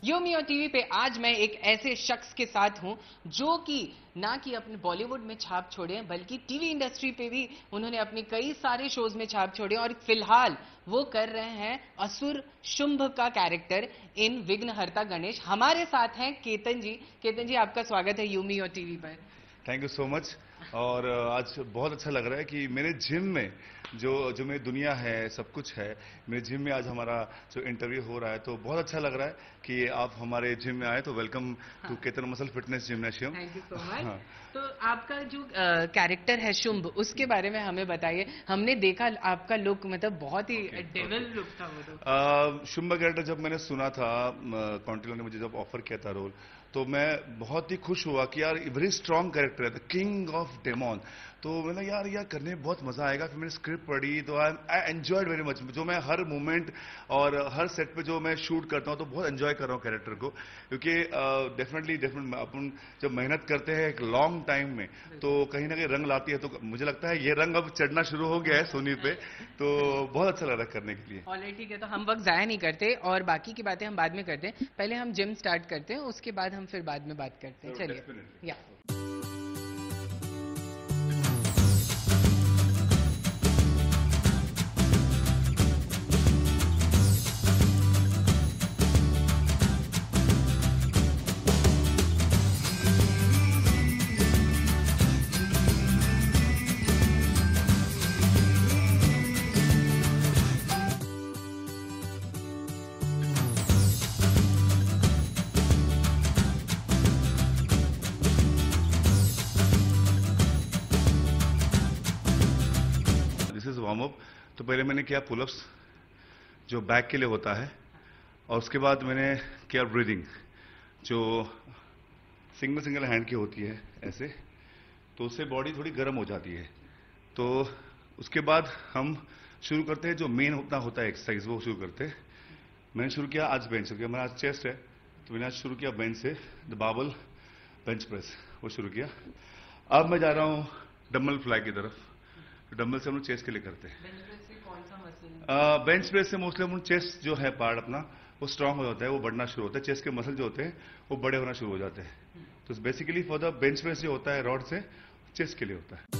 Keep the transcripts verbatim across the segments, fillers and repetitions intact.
यो मियो टीवी पे आज मैं एक ऐसे शख्स के साथ हूं जो कि ना कि अपने बॉलीवुड में छाप छोड़े हैं बल्कि टीवी इंडस्ट्री पे भी उन्होंने अपने कई सारे शोज में छाप छोड़े और फिलहाल वो कर रहे हैं असुर शुंभ का कैरेक्टर इन विघ्नहर्ता गणेश। हमारे साथ हैं केतन जी। केतन जी, आपका स्वागत है यो मियो टीवी पर। Thank you so much. और आज बहुत अच्छा लग रहा है कि मेरे जिम में जो जो मेरी दुनिया है, सब कुछ है, मेरे जिम में आज हमारा जो इंटरव्यू हो रहा है, तो बहुत अच्छा लग रहा है कि आप हमारे जिम में आए। तो welcome to Ketan muscle fitness gymnasium. Thank you so much. तो आपका जो कैरेक्टर है शुंभ, उसके बारे में हमें बताइए। हमने देखा आपका लुक मतलब बहुत ही डेविल लुक था वो तो। शुंभ कैरेक्टर जब मैंने सुना था, कॉन्टिलो ने मुझे जब ऑफर किया था रोल, तो मैं बहुत ही खुश हुआ कि यार वेरी स्ट्रॉन्ग कैरेक्टर है, द किंग ऑफ डेमोन। तो मैंने यार यार करने में बहुत मजा आएगा। फिर मैंने स्क्रिप्ट पढ़ी तो I I enjoyed very much. जो मैं हर मोमेंट और हर सेट पे जो मैं शूट करता हूँ तो बहुत एंजॉय कर रहा हूँ कैरेक्टर को, क्योंकि डेफिनेटली डेफिनेट अपन जब मेहनत करते हैं एक लॉन्ग टाइम में तो कहीं ना कहीं रंग लाती है। तो मुझे लगता है ये रंग अब चढ़ना शुरू हो गया है सोनी पे, तो बहुत अच्छा लग रहा है करने के लिए। ऑलराइट, ठीक है। तो हम वक्त जाया नहीं करते और बाकी की बातें हम बाद में करते हैं। पहले हम जिम स्टार्ट करते हैं, उसके बाद हम फिर बाद में बात करते हैं। चलिए। या वार्म अप। तो पहले मैंने किया पुलअप्स जो बैक के लिए होता है, और उसके बाद मैंने किया ब्रीदिंग जो सिंगल सिंगल हैंड की होती है ऐसे, तो उससे बॉडी थोड़ी गर्म हो जाती है। तो उसके बाद हम शुरू करते हैं जो मेन अपना होता है एक्सरसाइज, वो शुरू करते हैं। मैंने शुरू किया आज बेंच से, मेरा आज चेस्ट है तो मैंने आज शुरू किया बेंच से, द बाबल बेंच प्रेस वो शुरू किया। अब मैं जा रहा हूँ डम्बल फ्लाई की तरफ। डंबल से हम लोग चेस्ट के लिए करते हैं। बेंच प्रेस से कौन सा मसल? बेंच प्रेस से मोस्टली हम चेस्ट जो है पार्ट अपना वो स्ट्रांग हो जाता है, वो बढ़ना शुरू होता है। चेस्ट के मसल जो होते हैं वो बड़े होना शुरू हो जाते हैं। तो basically for the bench press जो होता है रॉड से, चेस्ट के लिए होता है।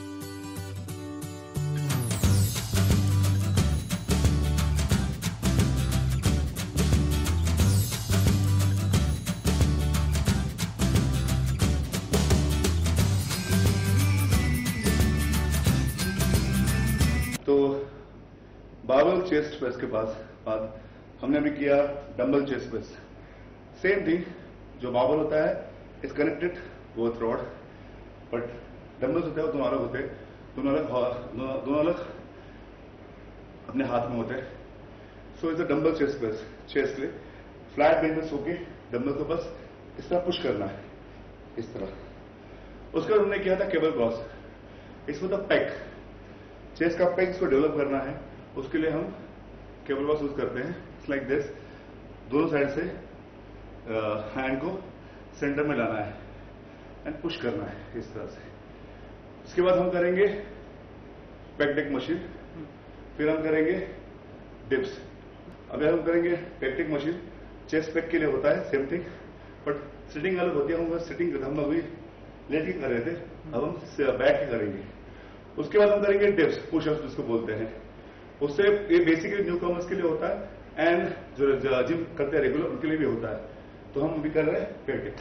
तो बाबल चेस्ट प्रेस के पास बाद हमने अभी किया dumbbell chest press. Same thing, जो बाबल होता है is connected with rod, but dumbbells होते हैं वो दोनों अलग होते हैं, दोनों अलग दोनों अलग अपने हाथ में होते हैं। So is a dumbbell chest press. Chest पे फ्लैट बेंच में सो के डंबल को बस इस तरह पुश करना है, इस तरह। उसके बाद हमने किया था cable cross. It's with the pec, chest का पेक्स को डेवलप करना है, उसके लिए हम केबल क्रॉस यूज करते हैं। इट्स लाइक दिस, दोनों साइड से हैंड को सेंटर में लाना है एंड पुश करना है इस तरह से। इसके बाद हम करेंगे पेक्टिक मशीन, फिर हम करेंगे डिप्स। अभी हम करेंगे पेक्टिक मशीन, चेस्ट पेक के लिए होता है सेम थिंग, बट सिटिंग अलग होती है। हम सिटिंग हम अभी लेट के कर रहे थे, अब हम बैठ के करेंगे। उसके बाद हम करेंगे डिप्स, पुशअप्स जिसको बोलते हैं। उससे ये बेसिकली न्यू कमर्स के लिए होता है एंड जो जिम करते हैं रेगुलर उनके लिए भी होता है। तो हम अभी कर रहे हैं पेक्टिक।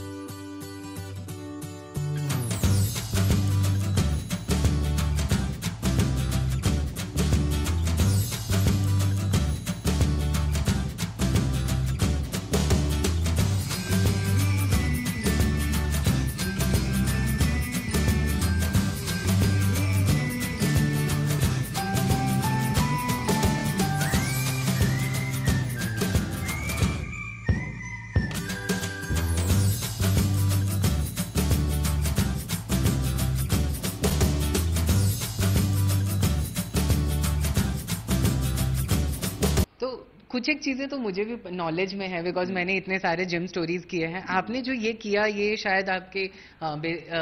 कुछ एक चीजें तो मुझे भी नॉलेज में है बिकॉज मैंने इतने सारे जिम स्टोरीज किए हैं। आपने जो ये किया ये शायद आपके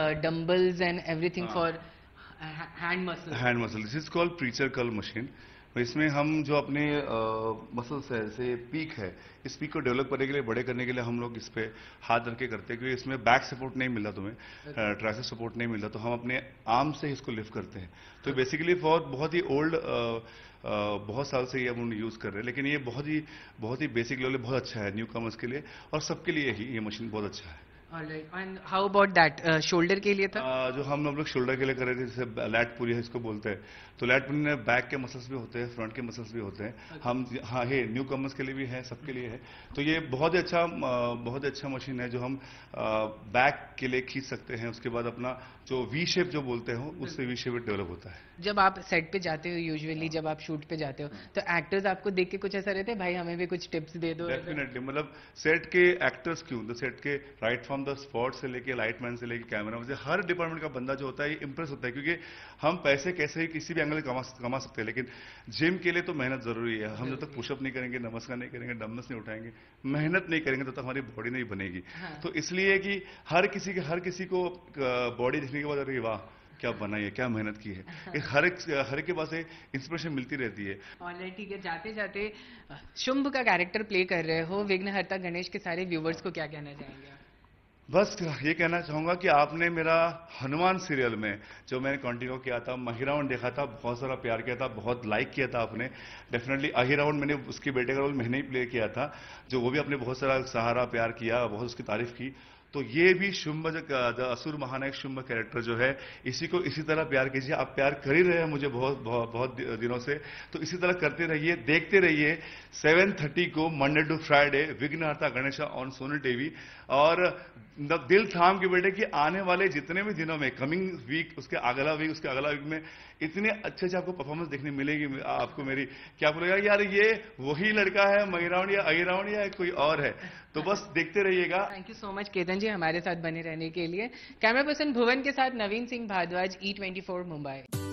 dumbbells and everything for hand muscle. Hand muscle, this is called preacher curl machine. इसमें हम जो अपने मसल्स है, जैसे पीक है, इस पीक को डेवलप करने के लिए, बड़े करने के लिए हम लोग इस पे हाथ रख के करते हैं, क्योंकि इसमें बैक सपोर्ट नहीं मिला तुम्हें, ट्राइसेप सपोर्ट नहीं मिला, तो हम अपने आर्म से इसको लिफ्ट करते हैं। तो बेसिकली फॉर बहुत ही ओल्ड, बहुत साल से ये हम यूज कर रहे हैं, लेकिन ये बहुत ही बहुत ही बेसिक लेवल बहुत अच्छा है न्यू कमर्स के लिए, और सबके लिए ही ये मशीन बहुत अच्छा है। And how about that, shoulder के लिए था? uh, जो हम लोग शोल्डर के लिए कर रहे थे, जैसे लैट पुली है इसको बोलते हैं, तो लैट पुली में बैक के मसल्स भी होते हैं, फ्रंट के मसल्स भी होते हैं। okay. हम हाँ है न्यू कमर्स के लिए भी है, सबके लिए है। तो ये बहुत ही अच्छा बहुत ही अच्छा मशीन है, जो हम बैक के लिए खींच सकते हैं। उसके बाद अपना जो वी शेप जो बोलते हो, उससे वी शेप डेवलप होता है। जब आप सेट पे जाते हो, यूजुअली जब आप शूट पे जाते हो, तो एक्टर्स आपको देख के कुछ ऐसा रहता है, भाई हमें भी कुछ टिप्स दे दो? डेफिनेटली, मतलब सेट के एक्टर्स क्यों, तो सेट के राइट फ्रॉम द स्पॉट से लेके लाइटमैन से लेके कैमरा से, हर डिपार्टमेंट का बंदा जो होता है ये इंप्रेस होता है, क्योंकि हम पैसे कैसे ही किसी भी एंगल कमा कमा सकते हैं, लेकिन जिम के लिए तो मेहनत जरूरी है। हम जब तक पुशअप नहीं करेंगे, नमस्कार नहीं करेंगे, डम्बल्स नहीं उठाएंगे, मेहनत नहीं करेंगे, तब तक हमारी बॉडी नहीं बनेगी। हाँ। तो इसलिए कि हर किसी के हर किसी को बॉडी देखने के बाद अरे वाह क्या बनाई है, क्या मेहनत की है, हर एक हर एक के पास इंस्पिरेशन मिलती रहती है। ऑलराइट, ठीक है। जाते जाते शुंभ का कैरेक्टर प्ले कर रहे हो, विघ्नहर्ता गणेश के सारे व्यूवर्स को क्या कहना चाहेंगे? बस ये कहना चाहूंगा कि आपने मेरा हनुमान सीरियल में जो मैंने कंटिन्यू किया था, महिरावण देखा था, बहुत सारा प्यार किया था, बहुत लाइक किया था आपने। डेफिनेटली अहिरावण मैंने उसके बेटे का रोल मैंने ही प्ले किया था, जो वो भी आपने बहुत सारा सहारा प्यार किया, बहुत उसकी तारीफ की। तो ये भी शुंभ, द असुर महानायक शुंभ कैरेक्टर जो है, इसी को इसी तरह प्यार कीजिए। आप प्यार कर ही रहे हैं मुझे बहुत बहुत, बहुत दिनों से, तो इसी तरह करते रहिए, देखते रहिए। सेवन थर्टी को Monday to Friday Vighnaharta Ganesh on Sony TV. और दिल थाम के बेटे कि आने वाले जितने भी दिनों में, कमिंग वीक, उसके अगला वीक, उसके अगला वीक में इतने अच्छे अच्छे आपको परफॉर्मेंस देखने मिलेगी आपको मेरी, क्या बोलेगा यार ये वही लड़का है महिरावण या अहिरावण या कोई और है। तो बस देखते रहिएगा। Thank you so much Ketan ji हमारे साथ बने रहने के लिए। कैमरा पर्सन भुवन के साथ Naveen Singh Bharadwaj, E twenty four Mumbai.